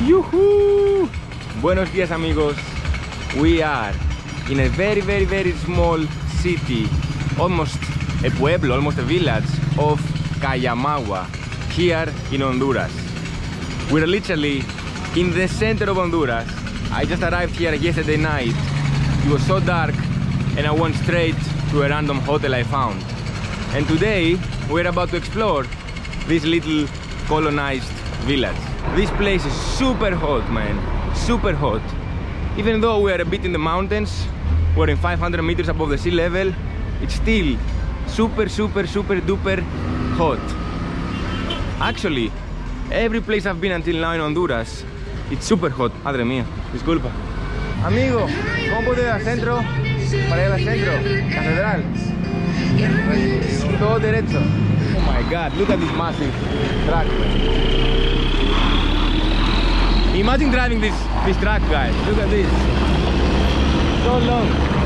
Yuhu! Buenos días, amigos. We are in a very small city, almost a pueblo, almost a village of Cayamagua, here in Honduras. We're literally in the center of Honduras. I just arrived here yesterday night. It was so dark and I went straight to a random hotel I found. And today we're about to explore this little colonized village. This place is super hot, man, super hot. Even though we are a bit in the mountains, we're in 500 meters above the sea level, it's still super duper hot. Actually, every place I've been until now in Honduras, it's super hot. Madre mía, disculpa. Amigo, ¿cómo puedo ir al centro? Para ir al centro, catedral. Todo derecho. Oh my god, look at this massive truck, man. Imagine driving this truck, guys. Look at this. So long.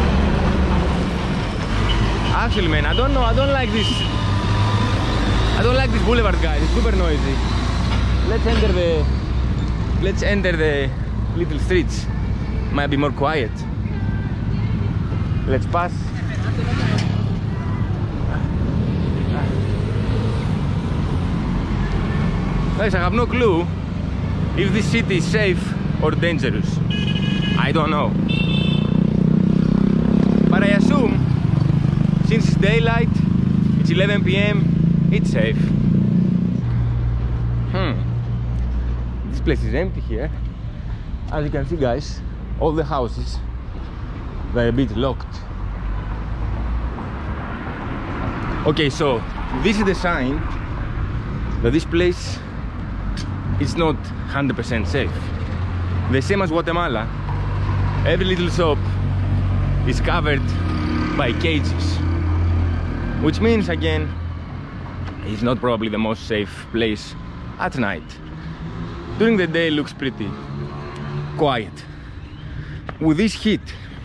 Actually, man, I don't know. I don't like this boulevard, guys. It's super noisy. Let's enter the little streets. Might be more quiet. Let's pass. Guys, I have no clue if this city is safe or dangerous. I don't know. But I assume, since it's daylight, it's 11 p.m, it's safe. This place is empty here. As you can see, guys, all the houses, they're a bit locked. Okay, so this is the sign that this place is not 100% safe. The same as Guatemala, every little shop is covered by cages, which means, again, it's not probably the most safe place at night. During the day it looks pretty quiet. With this heat,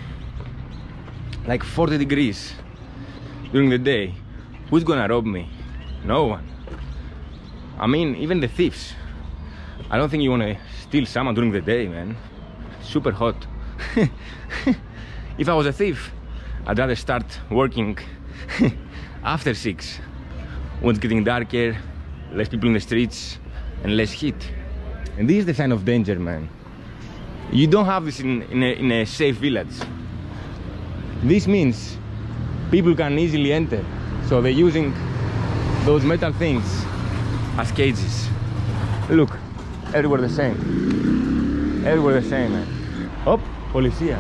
like 40 degrees during the day, who's gonna rob me? No one. I mean, even the thieves. I don't think you want to steal someone during the day, man. Super hot. If I was a thief, I'd rather start working after 6, when it's getting darker, less people in the streets, and less heat. And this is the sign of danger, man. You don't have this in a safe village. This means people can easily enter, so they're using those metal things as cages. Look. Everywhere the same. Everywhere the same, man. Oh, policía.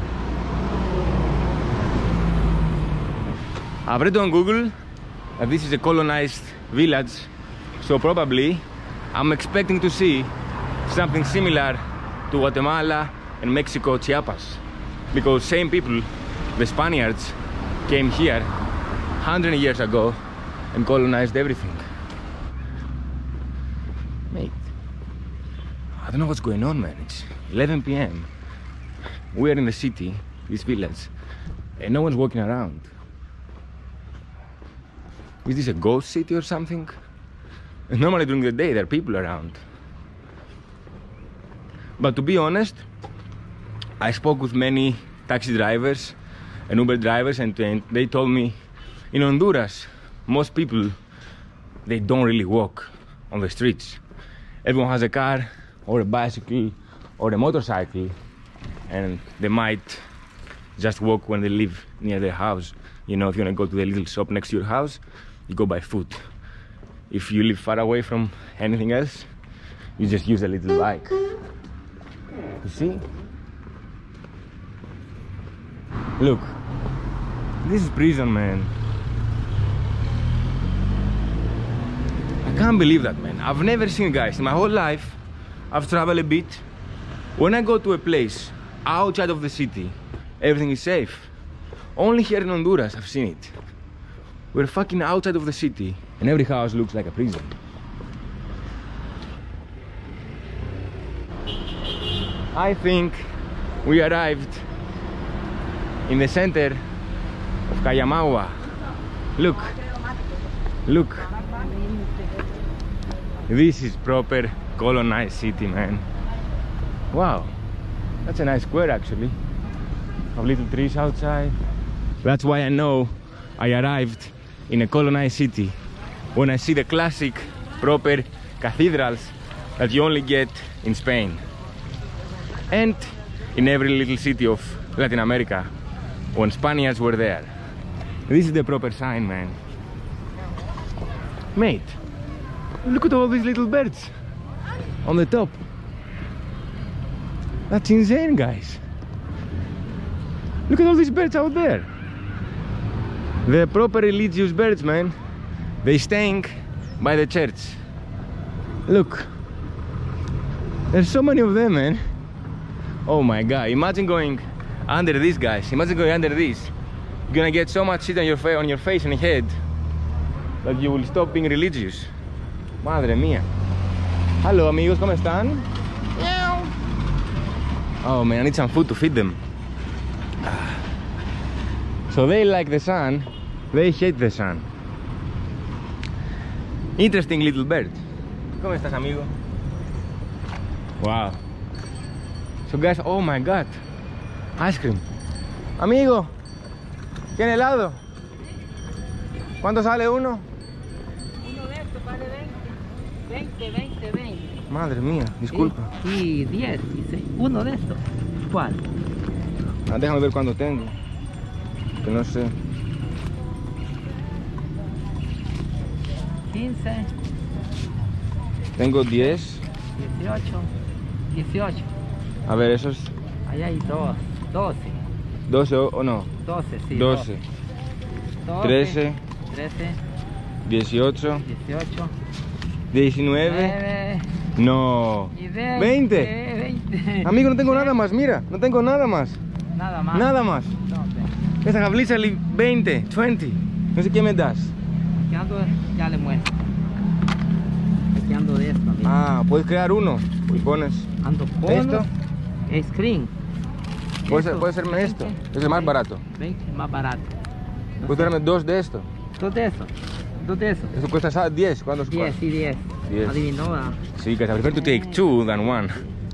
I've read on Google that this is a colonized village, so probably I'm expecting to see something similar to Guatemala and Mexico, Chiapas, because same people, the Spaniards, came here 100 years ago and colonized everything. Mate, I don't know what's going on, man. It's 11 p.m. We're in the city, this village, and no one's walking around. Is this a ghost city or something? And normally during the day there are people around. But to be honest, I spoke with many taxi drivers and Uber drivers, and they told me in Honduras, most people, they don't really walk on the streets. Everyone has a car or a bicycle or a motorcycle, and they might just walk when they live near their house. You know, if you want to go to the little shop next to your house, you go by foot. If you live far away from anything else, you just use a little bike. You see? Look, this is prison, man. I can't believe that, man. I've never seen, guys, in my whole life, I've traveled a bit. When I go to a place outside of the city, everything is safe. Only here in Honduras I've seen it. We're fucking outside of the city and every house looks like a prison. I think we arrived in the center of Cayamagua. Look, look. This is proper colonized city, man. Wow, that's a nice square actually. Have little trees outside. That's why I know I arrived in a colonized city. When I see the classic, proper cathedrals that you only get in Spain. And in every little city of Latin America when Spaniards were there. This is the proper sign, man. Mate, look at all these little birds on the top. That's insane, guys. Look at all these birds out there. They're proper religious birds, man. They staying by the church. Look, there's so many of them, man. Oh my god, imagine going under these, guys. Imagine going under this. You're gonna get so much shit on your face and head that you will stop being religious. Madre mía. Hello, amigos, ¿cómo están? Meow. Oh man, I need some food to feed them. So they like the sun, they hate the sun. Interesting little bird. ¿Cómo estás, amigo? Wow. So guys, oh my god, ice cream. Amigo, ¿tiene helado? ¿Cuánto sale uno? Uno de estos vale 20. Madre mía, disculpa. Y 10, dice. Uno de estos. ¿Cuál? Ah, déjame ver cuánto tengo. Que no sé. 15. Tengo 10. 18. A ver, esos. Ahí hay 12. 12 o no. 12, sí. 12. 12, 13. 18. 19. 9. No. Y 20. 20. Amigo, no tengo nada más, mira. No tengo nada más. Nada más. Nada más. ¿Dónde? Esa jabalí 20, 20. No sé qué me das. Aquí ando, ya le muestro. Aquí ando de esto. Mira. Ah, puedes crear uno. Y pones Ando con esto. Screen. Puede serme esto. Es el más barato. 20, más barato. No Puedes sé. darme 2 de esto. Dos de esos. Eso cuesta 10. ¿Cuántos 10, sí, 10. 10. Adivinó, ¿verdad? Sí, que I prefer to take 2 than 1.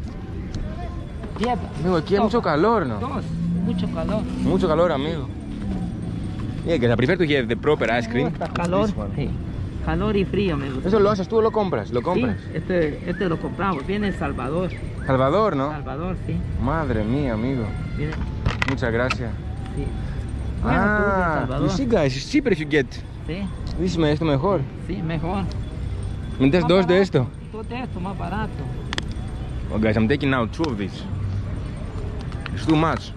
10. Amigo, aquí hay mucho calor, ¿no? 2. Mucho calor. Mucho calor, amigo. Yeah, que I prefer to get the proper ice cream. Está calor. This one. Sí. Calor y frío, me gusta. ¿Eso lo haces tú o lo compras? ¿Lo compras? Sí, este lo compramos. Viene de Salvador. Salvador, ¿no? Salvador, sí. Madre mía, amigo. Viene, Muchas gracias. sí. Bueno, tú de Ah, Salvador. you see, guys, it's cheaper if you get Sí, this, esto mejor. sí, mejor. ¿Me das Más 2 de barato. esto? 2 de esto, más barato. Oh, guys, I'm taking now 2 of these. It's too much.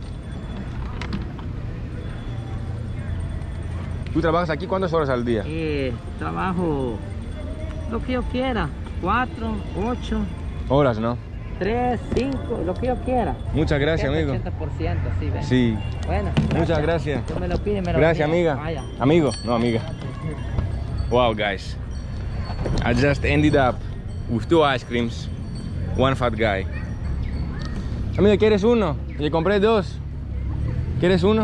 ¿Tú trabajas aquí cuántas horas al día? Trabajo lo que yo quiera. 4, 8, Horas, ¿no? 3, 5, lo que yo quiera. Muchas gracias, amigo. 80%, sí, ven. Sí. Bueno, Muchas gracias. Tú me lo pides, me lo Gracias, pides. amiga. Vaya. Amigo, no amiga. Wow, guys. I just ended up with 2 ice creams, 1 fat guy. Amigo, ¿quieres uno? Le compré 2. ¿Quieres uno?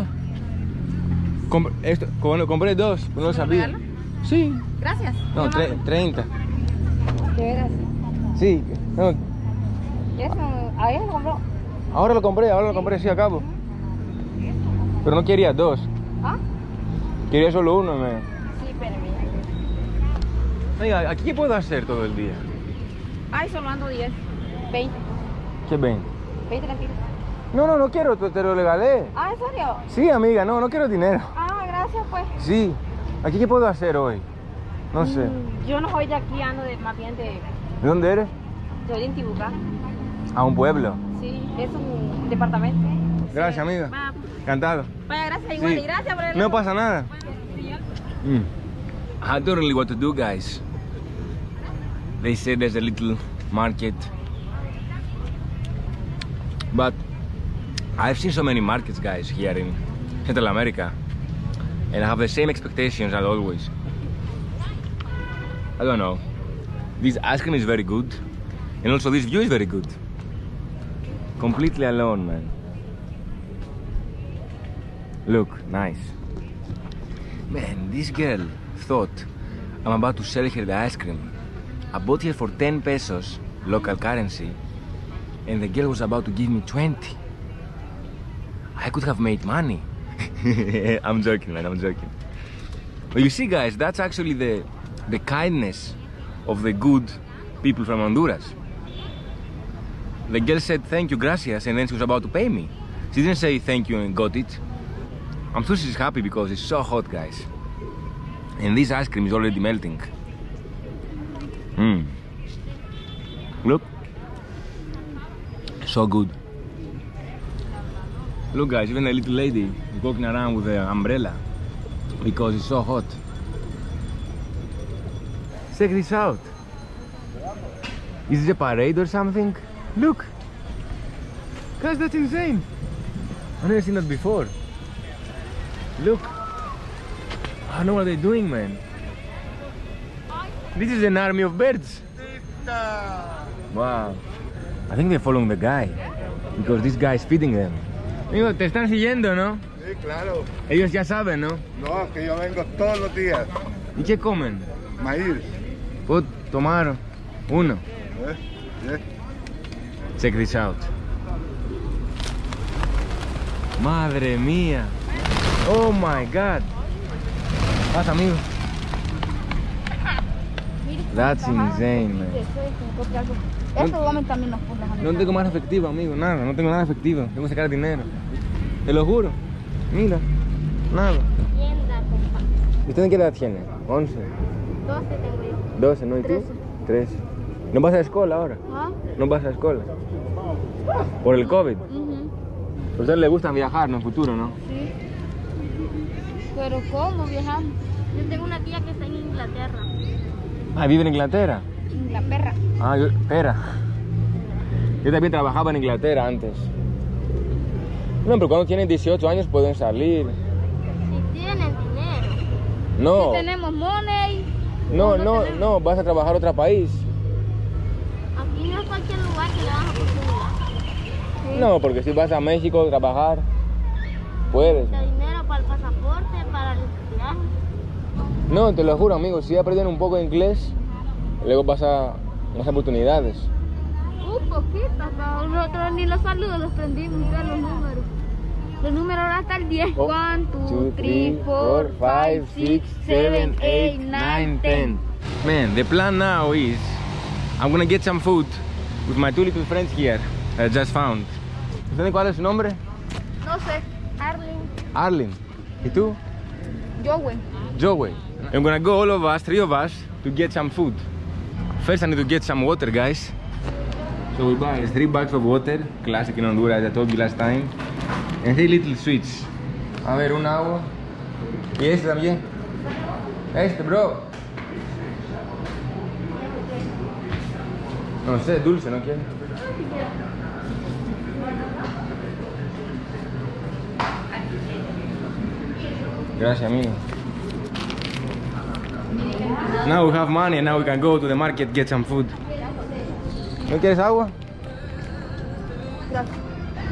Compré 2, no lo sabía. regalo? Sí. Gracias. No, 30. ¿De veras? Sí. No, ¿Y eso? ¿Ahí lo compró? ahora lo compré, sí, acabo. Pero no quería 2. ¿Ah? Quería solo uno, man. Sí, espérame. Oiga, ¿aquí qué puedo hacer todo el día? Ay, solo ando 10. 20. ¿Qué ven? 20 lempiras. No quiero, te lo regalé. Ah, ¿en serio? Sí, amiga, no quiero dinero. Ah, gracias, pues. Sí. ¿Aquí qué puedo hacer hoy? No sé. Yo no soy de aquí, ando más bien de... ¿De dónde eres? Soy de Intibucá. A un pueblo. Sí, es un departamento. Gracias, Sí. amiga. Va, Encantado. vaya, gracias igual. Sí. Y gracias por el... No pasa nada. Bueno, I don't really know what to do, guys. They say there's a little market, but I've seen so many markets, guys, here in Central America, and I have the same expectations as always. I don't know. This ice cream is very good, and also this view is very good. Completely alone, man. Look, nice. Man, this girl thought I'm about to sell her the ice cream. I bought her for 10 pesos, local currency, and the girl was about to give me 20. I could have made money. I'm joking, man, I'm joking. But you see, guys, that's actually the kindness of the good people from Honduras. The girl said thank you, gracias, and then she was about to pay me. She didn't say thank you and got it. I'm sure she's happy because it's so hot, guys. And this ice cream is already melting. Look. So good. Look, guys, even the little lady is walking around with the umbrella because it's so hot. Check this out. Is it a parade or something? Look. Guys, that's insane. I've never seen that before. Look. I don't know what they're doing, man. This is an army of birds. Wow. I think they're following the guy because this guy is feeding them. Amigo, te están siguiendo, ¿no? Sí, claro. Ellos ya saben, ¿no? No, es que yo vengo todos los días. ¿Y qué comen? Maíz. ¿Puedo tomar uno? Yeah. Check this out. Madre mía. Oh my God. Pasa, amigo. That's insane, man. Eso vamos también nos ponen. No tengo más efectivo, amigo, nada, no tengo nada efectivo. Tengo que sacar dinero. Te lo juro. Mira, nada. Tienda, compa. ¿Usted qué edad tiene? 11. 12 tengo yo. 12, ¿no? ¿Y tú? 13. ¿No vas a la escuela ahora? ¿Ah? ¿No vas a la escuela? ¿Por el COVID? Ujú. A usted le gusta viajar, ¿no? En futuro, ¿no? Sí. Pero ¿cómo viajamos? Yo tengo una tía que está en Inglaterra. Ah, ¿vive en Inglaterra? Inglaterra. Ah, espera. Yo también trabajaba en Inglaterra antes. No, pero cuando tienen 18 años pueden salir. Si tienen dinero. No. Si tenemos money. No, vas a trabajar a otro país. Aquí no es cualquier lugar que le dan oportunidad. Sí. No, porque si vas a México a trabajar, puedes. Da dinero para el pasaporte, para el viaje. No, te lo juro, amigo, si aprenden un poco de inglés, luego vas a más oportunidades. Poquito, pero nosotros ni los saludos los prendimos, ya los números. Los números ahora hasta el 10. 1, 2, 3, 4, 5, 6, 7, 8, 9, 10. Man, the plan now is I'm gonna get some food with my two little friends here that I just found. ¿Usted cuál es su nombre? No sé, Arlen. Arlen. ¿Y tú? Joey. Joey. I'm gonna go, all of us, 3 of us, to get some food. First I need to get some water, guys. So we buy 3 bags of water, classic in Honduras, as I told you last time. And 3 little sweets. A ver, un agua. Y este también. Este, bro. No sé, dulce, ¿no quiere? Gracias, amigo. Now we have money and now we can go to the market get some food. ¿No quieres agua? Gracias.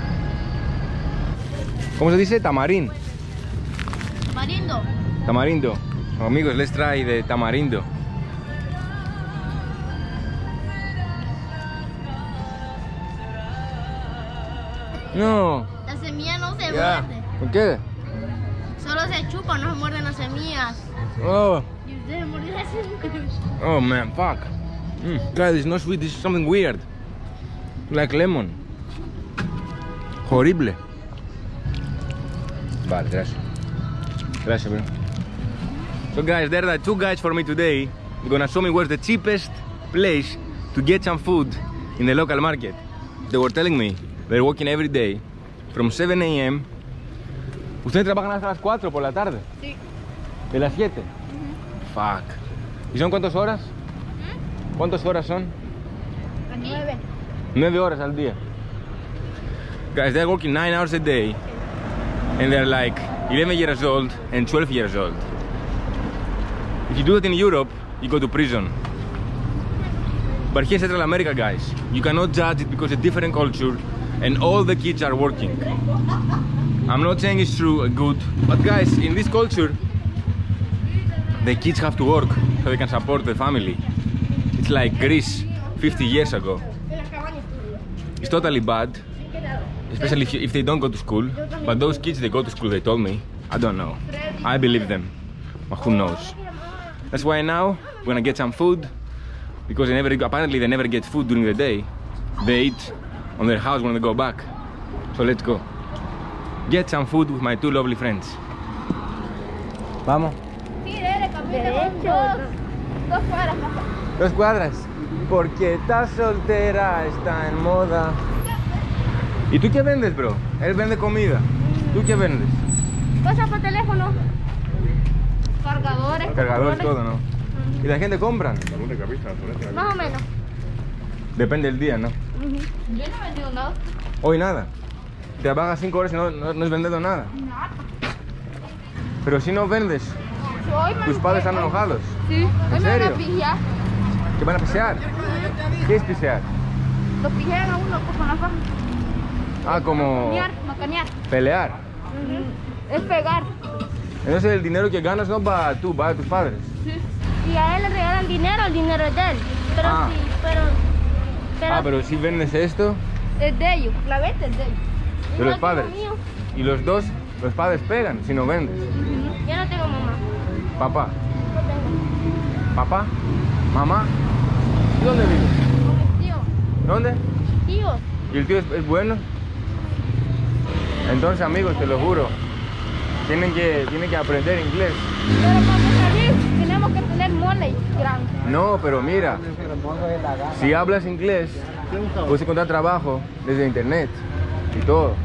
¿Cómo se dice? Tamarín. Tamarindo. Tamarindo. Amigos, let's try the tamarindo. No. La semilla no se Ya. muerde. ¿Por qué? Solo se chupa, no se muerden las semillas. Oh. Y usted se mordió las semillas. Oh man, fuck. Guys, it's not sweet, this is something weird. Like lemon. Horrible. Vale, gracias. Gracias, bro. So guys, there are 2 guys for me today. They're gonna show me where's the cheapest place to get some food in the local market. They were telling me they're working every day from 7 a.m. ¿Ustedes trabajan hasta las 4 por la tarde? Sí. ¿De las 7? Fuck. ¿Y son cuántas horas? ¿Cuántas horas son? 9. 9 horas al día. Guys, they're working 9 hours a day. And they're like 11 years old and 12 years old. If you do it in Europe, you go to prison. But here in Central America, guys, you cannot judge it because it's a different culture and all the kids are working. I'm not saying it's true or good, but guys, in this culture, the kids have to work so they can support the family. It's like Greece 50 years ago. It's totally bad, especially if they don't go to school. But those kids, they go to school, they told me. I don't know. I believe them. But who knows? That's why now we're gonna get some food, because apparently they never get food during the day. They eat on their house when they go back. So let's go. Get some food with my two lovely friends. Vamos. Derecho. 2 cuadras, papá. 2 cuadras. Porque estás soltera, está en moda. ¿Y tú qué vendes, bro? Él vende comida. ¿Tú qué vendes? Cosas por teléfono. Cargadores. Cargadores, todo, ¿no? ¿Y la gente compra? Más o menos. Depende del día, ¿no? Yo no he vendido nada. Hoy nada. Trabajas 5 horas y no has vendido nada. Pero si no vendes, tus padres están enojados. Sí. ¿En serio? Me van a pillar. ¿Qué van a pisear? ¿Qué es pisear? Lo pijean a uno con la faja. Ah, como Macanear. pelear. Es pegar. Entonces el dinero que ganas no va a tú, va a tus padres. Sí. Si a él le regalan dinero, el dinero es de él. Pero Ah. sí, Pero si vendes esto, es de ellos. La venta es de ellos. de Yo los no padres. tengo mío. Y los dos, los padres pegan si no vendes. Yo no tengo mamá. Papá, No tengo. papá, mamá. ¿Y dónde vives? Con mis tíos. ¿Dónde? Tíos. ¿Y el tío es bueno? Entonces, amigos, te lo juro, tienen que aprender inglés. Pero para salir tenemos que tener money grande. No, pero mira, si hablas inglés, puedes encontrar trabajo desde internet y todo.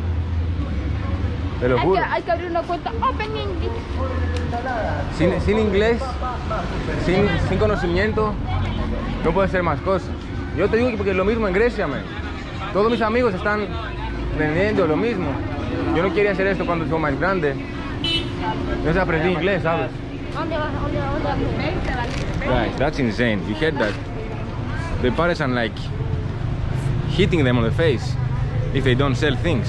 Te lo juro. Hay que abrir una cuenta Open English. Sin inglés, sin conocimiento, no puedes hacer más cosas. Yo te digo que porque es lo mismo en Grecia, man. Todos mis amigos están vendiendo lo mismo. Yo no quería hacer esto cuando soy más grande. Yo aprendí inglés, ¿sabes? ¿Dónde vas? Guys, that's insane. You heard that? The parents are like hitting them on the face if they don't sell things.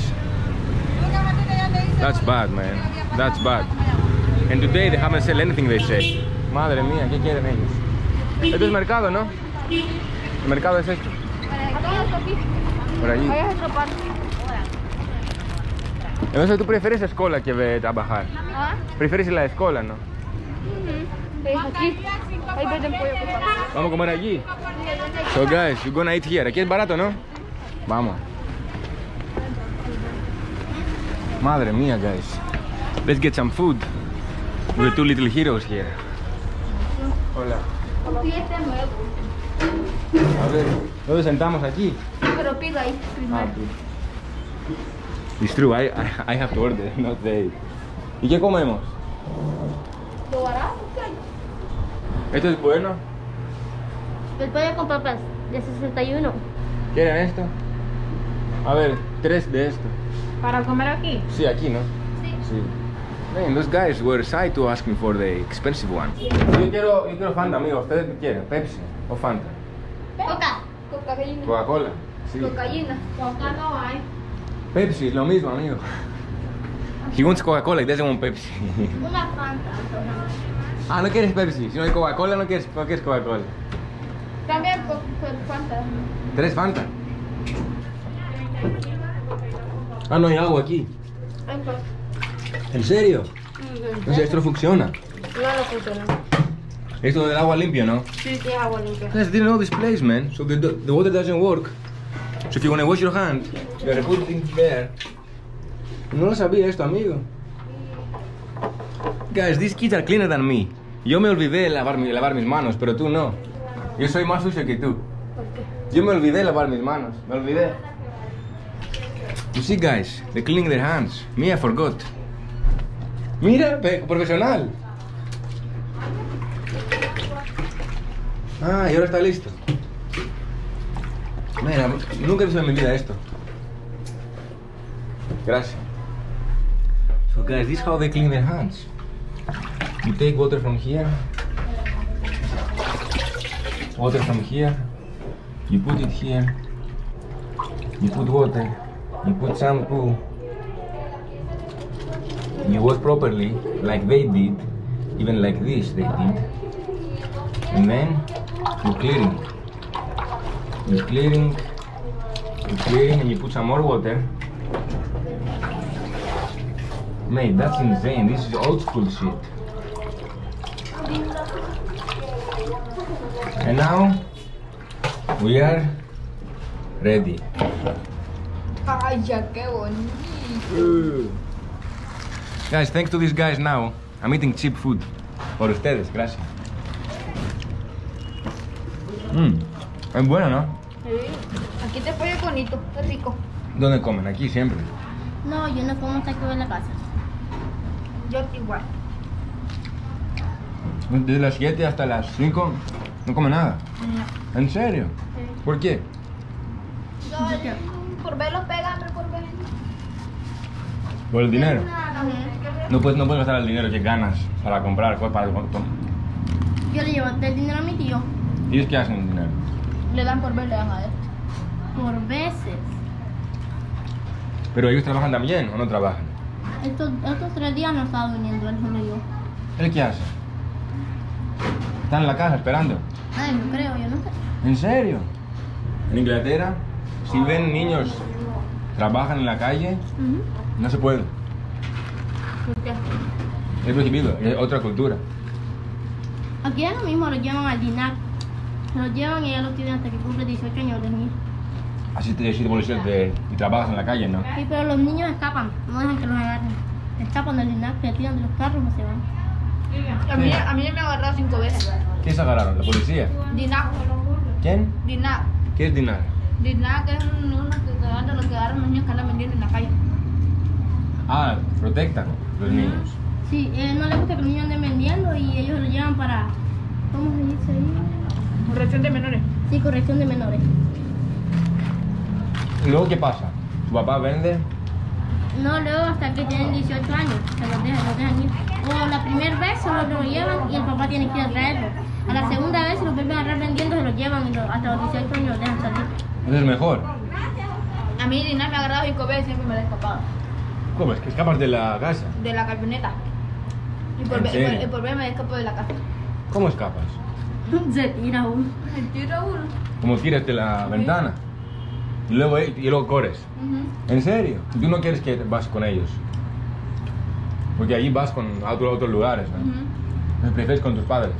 That's bad, man. That's bad. And today they haven't sold anything, they say. Madre mía, ¿qué quieren ellos? Esto es mercado, ¿no? El mercado es esto. Por allí. Ahí es otra parte. Entonces tú prefieres la escuela que trabajar. ¿Ah? Prefieres la escuela, ¿no? Aquí. Ahí venden pollo con papas. Vamos a comer allí. So guys, you're gonna eat here. Aquí es barato, ¿no? Vamos. Madre mía, guys. Let's get some food. We're two little heroes here. Hola. A ver, ¿dónde sentamos aquí? Pero pido ahí primero. It's true, I have to order, not they. ¿Y qué comemos? ¿Lo barato que hay? ¿Esto es bueno? El pollo con papas de 61. ¿Quieren esto? A ver, 3 de esto. ¿Para comer aquí? Sí, aquí, ¿no? Sí. Sí. Man, those guys were shy to ask me for the expensive one. Yo quiero Fanta, amigo. ¿Ustedes qué quieren? ¿Pepsi o Fanta? Coca. Cocaína. ¿Coca-Cola? Sí. Cocaína. Coca no hay. Pepsi, lo mismo, amigo. He wants Coca-Cola, he doesn't want Pepsi. Una Fanta. Ah, no quieres Pepsi. Si no hay Coca-Cola, no quieres Coca-Cola. También con Fanta. 3 Fanta. Ah, no hay agua aquí. ¿En serio? Entonces esto no funciona. No funciona. Esto del agua limpia, ¿no? Sí, sí, agua limpia. Guys, I didn't know this place, man. So the water doesn't work. So if you want to wash your hand, you gotta put it in there. No lo sabía esto, amigo. Guys, these kids are cleaner than me. Yo me olvidé de lavar mis manos, pero tú no. Yo soy más sucio que tú. ¿Por qué? Yo me olvidé de lavar mis manos. Me olvidé. You see, guys, they're cleaning their hands. Me, I forgot. Mira, profesional. Ah, y ahora está listo. Mira, nunca he visto en mi vida esto. Gracias. So guys, this is how they clean their hands. You take water from here. Water from here. You put it here. You put water. You put shampoo. You wash properly, like they did. Even like this they did. And then you're clearing. You're clearing clean and you put some more water. Mate, that's insane. This is old school shit. And now we are ready. Ay, ya, qué bonito. Guys, thanks to these guys now, I'm eating cheap food. Por ustedes, gracias. Es bueno, ¿no? Sí. Aquí te pollo bonito, qué rico. ¿Dónde comen? Aquí siempre. No, yo no como hasta que voy a la casa. Yo igual. Desde las 7 hasta las 5 no come nada. No. ¿En serio? Sí. ¿Por qué? Por verlos pegan, por ver. Por el dinero. Ujú. No puedes gastar el dinero que ganas para comprar. Yo le llevo el dinero a mi tío ¿Y ellos qué hacen el dinero? Le dan por ver, le dan a él. por veces. ¿Pero ellos trabajan también o no trabajan? Estos 3 días no estaba viniendo él solo yo. ¿Él qué hace? Está en la casa esperando. Ay, no creo, yo no sé. ¿En serio? En Inglaterra, si ven niños trabajan en la calle, no se puede. ¿Por qué? Es prohibido, es otra cultura. Aquí es lo mismo, lo llevan al DINAC. Se lo llevan y ya lo tienen hasta que cumple 18 años de niño. Así te policías y trabajas en la calle, ¿no? Sí, pero los niños escapan, no dejan que los agarren. Escapan del DINAC, se tiran de los carros y se van. A mí me ha agarrado 5 veces. ¿Quién se agarraron? ¿La policía? Dinac. ¿Quién? Dinac. ¿Qué es dinar? Dinac es uno que agarran los que agarran los niños que andan vendiendo en la calle. Ah, protectan los niños. Sí, no les gusta que los niños anden vendiendo y ellos lo llevan para... ¿Cómo se dice ahí? Corrección de menores. Sí, corrección de menores. ¿Y luego qué pasa? ¿Tu papá vende? No, luego hasta que tienen 18 años, se los dejan ir. O la primera vez se lo llevan y el papá tiene que ir a traerlo. A la segunda vez, si los vuelven a agarrar vendiendo, se los llevan y hasta los 18 años los dejan salir. Eso es mejor. A mí Dinac me ha agarrado 5 veces y siempre me la he escapado. ¿Cómo? ¿Es que escapas de la casa? De la camioneta. Y ¿En por serio? ver me escapo de la casa. ¿Cómo escapas? Se tira uno. Me tira uno. Como tiras de la ventana. Y luego corres. Ujú. ¿En serio? ¿Tú no quieres que vas con ellos? Porque allí vas a otros lugares, ¿no? Ujú. Prefieres con tus padres.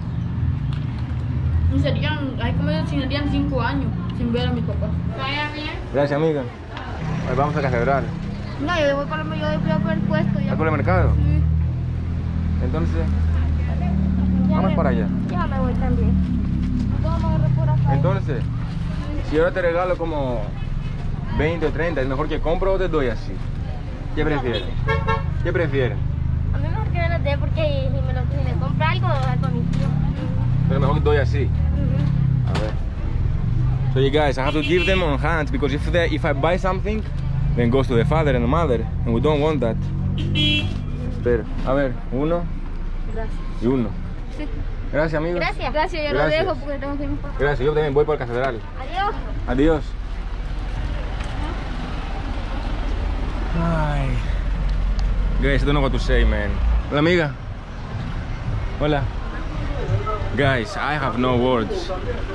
Y hay como si serían 5 años sin ver a mis papás. ¿Vaya bien? Gracias, amiga. Hoy vamos a catedral. No, yo voy para el puesto ya. ¿Vas por el mercado? Sí. Entonces, vamos para allá. Ya me voy también. Vamos a agarrar por acá. Entonces, si ahora te regalo como 20 o 30, ¿es mejor que compro o te doy así? ¿Qué prefieren? ¿Qué prefieren? A mí mejor que me los dé porque si me compra algo, me lo da con mi tío. Pero mejor que doy así. A ver. So you guys, I have to give them on hands because if I buy something, then goes to the father and the mother, and we don't want that. Espera, a ver, 1 Gracias. y 1. Sí. Gracias, amigo. Gracias, yo lo Gracias. dejo porque tengo que irme para... Gracias, yo también voy por la catedral. Adiós. Adiós. Ay. Guys, I don't know what to say, man. Hola, amiga. Hola. Guys, I have no words.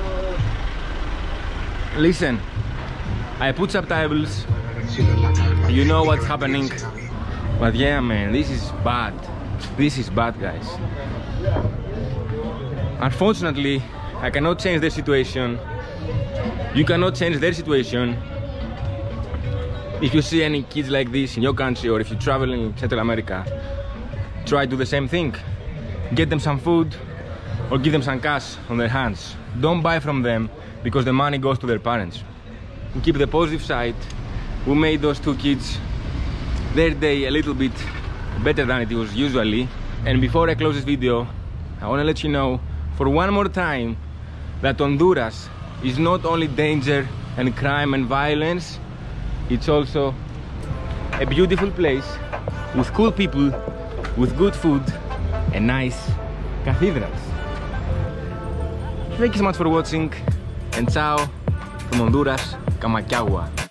Listen, I put subtitles. You know what's happening. But yeah, man, this is bad. This is bad, guys. Unfortunately, I cannot change the situation. You cannot change their situation. If you see any kids like this in your country or if you travel in Central America, try to do the same thing. Get them some food or give them some cash on their hands. Don't buy from them because the money goes to their parents. And keep the positive side. We made those 2 kids their day a little bit better than it was usually. And before I close this video, I want to let you know for one more time that Honduras is not only danger and crime and violence, it's also a beautiful place with cool people, with good food and nice cathedrals. Thank you so much for watching and ciao from Honduras, Camacagua.